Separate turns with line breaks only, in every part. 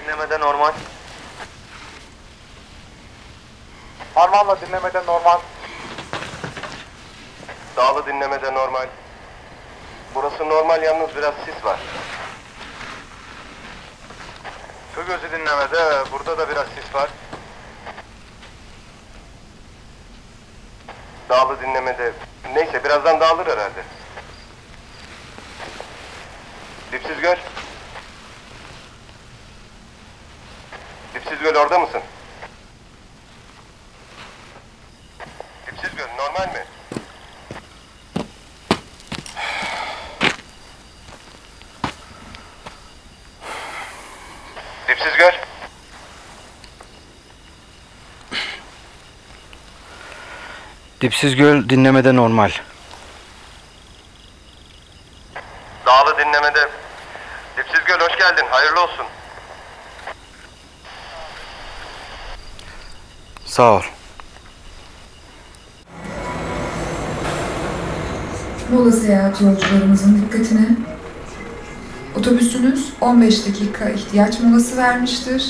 dinlemede normal.
Parmağınla dinlemede normal.
Dağlı dinlemede normal. Burası normal, yalnız biraz sis var.
Su gözü dinlemede, burada da biraz sis var.
Dağlı dinlemede. Neyse, birazdan dağılır herhalde. Dipsiz göl. Dipsiz göl, orada mısın? Dipsiz göl normal mi? Dipsiz göl.
Dipsiz göl dinlemede normal.
Dağlı dinlemede. Dipsiz göl, hoş geldin. Hayırlı olsun.
Sağ ol.
Mola seyahat yolcularımızın dikkatine. Otobüsünüz 15 dakika ihtiyaç molası vermiştir.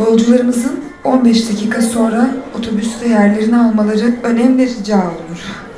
Yolcularımızın 15 dakika sonra otobüste yerlerini almaları önemli rica olunur.